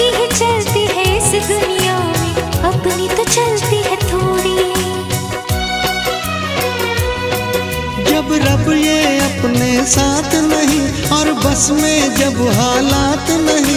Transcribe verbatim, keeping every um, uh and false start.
ही चलती है इस दुनिया में, अपनी तो चलती है थोड़ी। जब रब ये अपने साथ नहीं और बस में जब हालात नहीं,